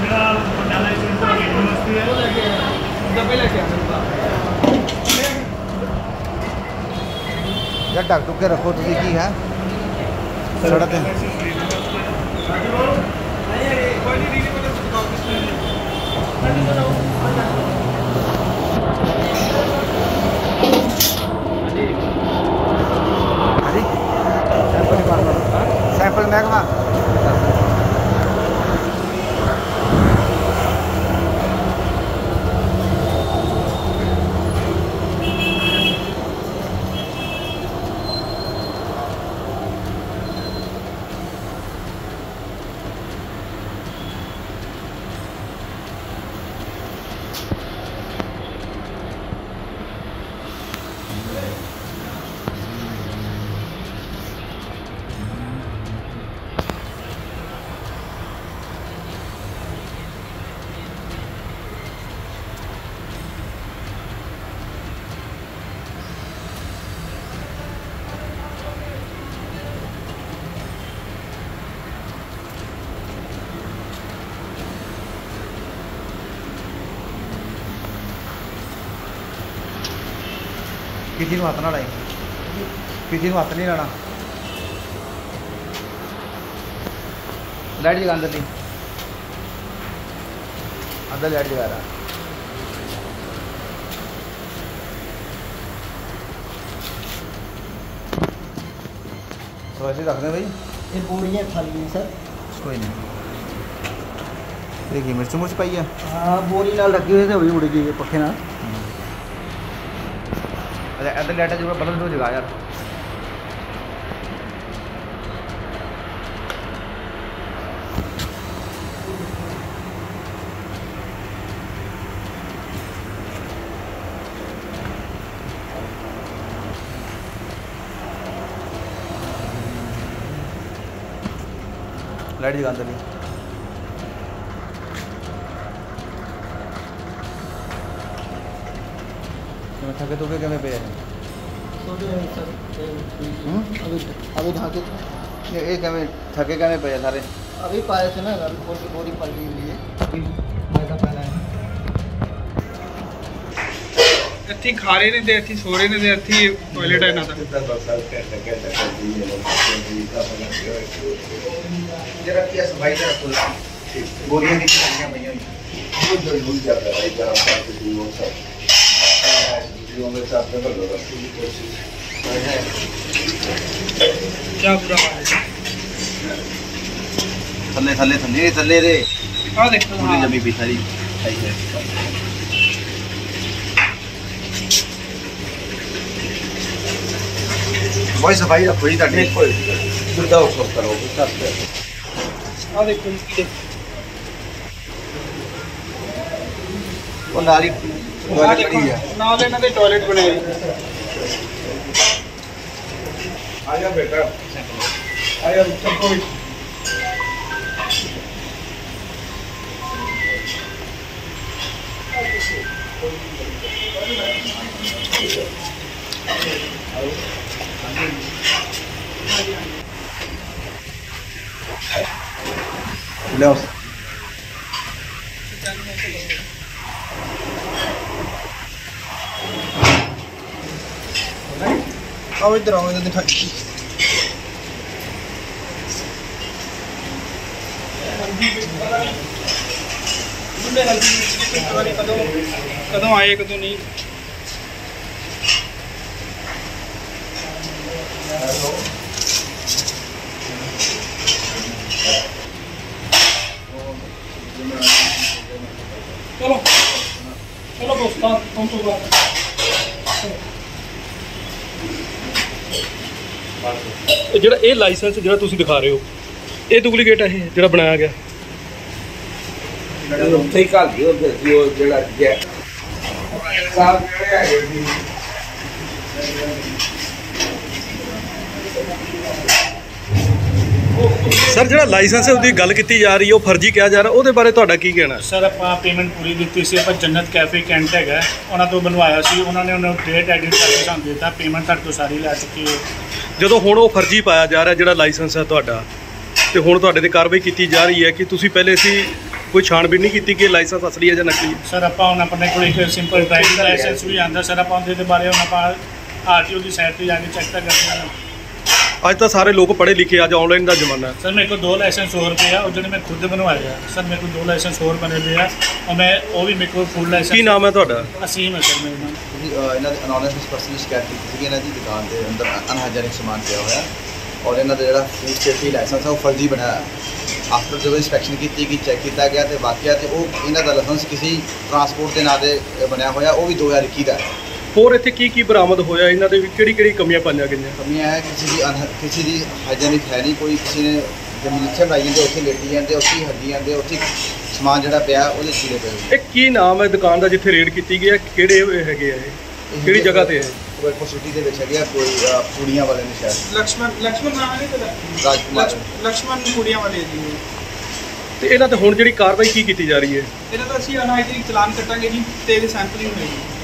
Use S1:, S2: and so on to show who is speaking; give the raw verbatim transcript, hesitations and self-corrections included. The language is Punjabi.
S1: यार ढक ढुक के रखो तुम की है सड़क सैंपल महकमा किसी को हाथ ना लाए किसी को हाथ नहीं लाना लाइट जगा अंदर नहीं अंदर लाइट जगा रहा तो ऐसे रख दें भाई
S2: ये बोरियाँ खाली हैं सर
S1: कोई नहीं देखिए मिर्च मुर्च पाई है
S2: हाँ बोरी नाल रखी हुई थे वही उड़ गई है पखे ना
S1: अच्छा इधर लाइट जो बल्ब दो जगा यार लाइट जगा अंदर नहीं थके तो के पे
S2: अभी अभी ढाके
S1: ये कमे थके कमे पे सारे
S2: अभी पाए थे ना अभी खोल के बोरी पलटी हुई है अभी फायदा पहला है
S3: ਇੱਥੇ ਖਾ ਰਹੇ ਨੇ ਤੇ ਇੱਥੇ ਸੋ ਰਹੇ ਨੇ ਤੇ ਇੱਥੇ ਟਾਇਲਟ ਹੈ ਇਹਨਾਂ ਦਾ
S1: जरा क्या सफाई जरा खोल बोरियां की छानियां भैया वो जो भूल जाता है गरम करके दूर सब वीडियो में साथ में कर रखने की कोशिश
S3: क्या बुरा हाल है
S1: थल्ले थल्ले थल्ले थल्ले रे
S3: आ देखो
S1: पूरी जमी भी सारी आई है भाई सफाई रखो ही ताकि कोई दुर्दा उसको करो बस
S3: आ देखो इसकी
S1: वो नाली टॉयलेट बड़ी है
S3: नाल ਇਹਨਾਂ ਦੇ ਟਾਇਲਟ ਬਣਾਏ
S1: आजा बेटा
S3: ਆਇਆ ਉੱਤਰ ਕੋਈ
S1: लो
S3: आओ इधर आओ इधर दिखाई कदों कदों आए कदों नहीं चलो चलो दोस्तों तुम तो बात
S4: ਜਿਹੜਾ ਇਹ ਲਾਇਸੈਂਸ ਜਿਹੜਾ ਤੁਸੀਂ ਦਿਖਾ ਰਹੇ ਹੋ ਇਹ ਡੁਪਲੀਕੇਟ ਹੈ ਇਹ ਜਿਹੜਾ ਬਣਾਇਆ ਗਿਆ
S1: ਉੱਥੇ ਹੀ ਘੱਲ ਦਿਓ ਫਿਰ ਉਹ ਜਿਹੜਾ ਜੈ ਸਾਹਿਬ
S4: ਸਰ ਜਿਹੜਾ ਲਾਇਸੈਂਸ ਹੈ ਉਹਦੀ ਗੱਲ ਕੀਤੀ ਜਾ ਰਹੀ ਹੈ ਉਹ ਫਰਜ਼ੀ ਕਿਹਾ ਜਾ ਰਿਹਾ ਉਹਦੇ ਬਾਰੇ ਤੁਹਾਡਾ ਕੀ ਕਹਿਣਾ
S5: ਸਰ ਆਪਾਂ ਪੇਮੈਂਟ ਪੂਰੀ ਦਿੱਤੀ ਸੀ ਆਪਾਂ ਜੰਨਤ ਕੈਫੇ ਕੈਂਟ ਹੈਗਾ ਉਹਨਾਂ ਤੋਂ ਬਣਵਾਇਆ ਸੀ ਉਹਨਾਂ ਨੇ ਉਹਨਾਂ ਨੂੰ ਡੇਟ ਐਡਿਟ ਕਰਕੇ ਸਾਨੂੰ ਦਿੱਤਾ ਪੇਮੈਂਟ ਤੁਹਾਡੇ ਤੋਂ ਸਾਰੀ ਲੈ ਚੁੱਕੀ ਹੈ
S4: ਜਦੋਂ ਹੁਣ ਉਹ ਫਰਜ਼ੀ ਪਾਇਆ ਜਾ ਰਿਹਾ ਜਿਹੜਾ ਲਾਇਸੈਂਸ ਹੈ ਤੁਹਾਡਾ ਤੇ ਹੁਣ ਤੁਹਾਡੇ ਤੇ ਕਾਰਵਾਈ ਕੀਤੀ ਜਾ ਰਹੀ ਹੈ ਕਿ ਤੁਸੀਂ ਪਹਿਲੇ ਸੀ ਕੋਈ ਛਾਣਬੀਨ ਨਹੀਂ ਕੀਤੀ ਕਿ ਲਾਇਸੈਂਸ ਅਸਲੀ ਹੈ ਜਾਂ ਨਕਲੀ ਹੈ?
S5: ਸਰ ਆਪਾਂ ਹੁਣ ਆਪਣੇ ਕੋਲ ਇੱਕ ਸਿੰਪਲ ਡਰਾਈਵਿੰਗ ਲਾਇਸੈਂਸ ਵੀ ਆਉਂਦਾ ਸਰ, ਆਪਾਂ ਉਹਦੇ ਦੇ ਬਾਰੇ ਹੁਣ ਆਪਾਂ ਆਰ ਟੀ ਓ ਦੀ ਸਾਈਟ 'ਤੇ ਜਾ ਕੇ ਚੈੱਕ ਤਾਂ ਕਰਦੇ ਹਾਂ।
S4: ਅੱਜ ਤਾਂ ਸਾਰੇ ਲੋਕ ਪੜ੍ਹੇ ਲਿਖੇ, ਅੱਜ ਆਨਲਾਈਨ ਦਾ ਜ਼ਮਾਨਾ ਹੈ।
S5: ਸਰ ਮੇਰੇ ਕੋਲ ਦੋ ਲਾਇਸੈਂਸ ਹੋਰ ਪਏ ਆ, ਉਹ ਜਿਹੜੇ ਮੈਂ ਖੁਦ ਬਣਵਾਏ ਆ ਸਰ। ਮੇਰੇ ਕੋਲ ਦੋ ਲਾਇਸੈਂਸ ਹੋਰ ਬਣੇ ਪਏ ਆ, ਔਰ ਮੈਂ ਉਹ ਵੀ ਮੇਰੇ ਕੋਲ ਫੁੱਲ ਲਾਇਸੈਂਸ।
S4: ਕੀ ਨਾਮ ਹੈ ਤੁਹਾਡਾ?
S5: ਅਸੀਮ ਹੈ ਸਰ ਮੇਰਾ ਨਾਮ।
S1: ਤੁਸੀਂ ਅਹ, ਇਹਨਾਂ ਦੇ ਅਨੋਨਿਮਸ ਪਰਸਨ ਦੀ ਸ਼ਿਕਾਇਤ ਕੀਤੀ ਸੀਗੀ ਇਹਨਾਂ ਦੀ ਦੁਕਾਨ ਦੇ ਅੰਦਰ ਅਨਹਾਈਜੈਨਿਕ ਸਮਾਨ ਪਿਆ ਹੋਇਆ, ਔਰ ਇਹਨਾਂ ਦਾ ਜਿਹੜਾ ਫੂਡ ਸੇਫਟੀ ਲਾਇਸੈਂਸ ਹੈ ਉਹ ਫਰਜ਼ੀ ਬਣਾਇਆ। ਆਫਟਰ ਜਦੋਂ ਇੰਸਪੈਕਸ਼ਨ ਕੀਤੀ ਗਈ, ਚੈੱਕ ਕੀਤਾ ਗਿਆ ਤੇ ਵਾਕਿਆ ਤੇ ਉਹ ਇਹਨਾਂ ਦਾ ਲਾਇਸੈਂਸ ਕਿਸੇ ਟਰਾਂਸਪੋਰਟ ਦੇ ਨਾਂ ਦੇ ਬਣਿਆ ਹੋਇਆ, ਉਹ ਵੀ ਦੋ ਹਜ਼ਾਰ ਇੱਕੀ ਦਾ ਹੈ।
S4: ਹੋਰ ਇੱਥੇ ਕੀ ਕੀ ਬਰਾਮਦ ਹੋਇਆ? ਇਹਨਾਂ ਦੇ ਵੀ ਕਿਹੜੀ ਕਿਹੜੀ ਕਮੀਆਂ ਪਾਈਆਂ ਗਈਆਂ?
S1: ਕਮੀਆਂ ਹੈ ਕਿਸੇ ਦੀ ਅਨਹ ਕਿਸੇ ਦੀ ਹਾਈਜੈਨਿਕ ਹੈ ਨਹੀਂ, ਕੋਈ ਕਿਸੇ ਨੇ ਜਿਵੇਂ ਜਿੱਥੇ ਬਣਾਈ ਜਾਂਦੇ ਉੱਥੇ ਲੇਟੀ ਜਾਂਦੇ, ਉੱਥੇ ਹੀ ਹੱਡੀ ਜਾਂਦੇ, ਉੱਥੇ ਹੀ ਸਮਾਨ ਜਿਹੜਾ ਪਿਆ ਉਹਦੇ ਚੀਰੇ ਪਏ।
S4: ਇਹ ਕੀ ਨਾਮ ਹੈ ਦੁਕਾਨ ਦਾ ਜਿੱਥੇ ਰੇਡ ਕੀਤੀ ਗਈ ਹੈ? ਕਿਹੜੇ ਇਹ ਹੈਗੇ ਆ ਇਹ? ਕਿਹੜੀ ਜਗ੍ਹਾ ਤੇ ਹੈ?
S1: ਫਿਰੋਜ਼ਪੁਰ ਸਿਟੀ ਦੇ ਵਿੱਚ ਹੈਗੇ ਆ, ਕੋਈ ਅਹ, ਪੂੜੀਆਂ ਵਾਲੇ ਨੇ ਸ਼ਾਇਦ
S3: ਲਕਸ਼ਮਣ ਲਕਸ਼ਮਣ ਨਾਮ ਹੈ ਇਹਦਾ?
S1: ਰਾਜਕੁਮਾਰ।
S3: ਲਕਸ਼ਮਣ ਕੁੜੀਆਂ ਵਾਲੇ ਜੀ।
S4: ਤੇ ਇਹਨਾਂ ਤੇ ਹੁਣ ਜਿਹੜੀ ਕਾਰਵਾਈ ਕੀ ਕੀਤੀ ਜਾ ਰਹੀ ਹੈ?
S3: ਇਹਨਾਂ ਦਾ ਅਸੀਂ ਅਨਹਾਈਜੀਨਿਕ ਚਲਾਨ ਕੱਟਾਂਗੇ ਜੀ ਤੇ ਇਹਦੇ ਸੈਂਪਲਿੰਗ ਹੋਏਗੀ।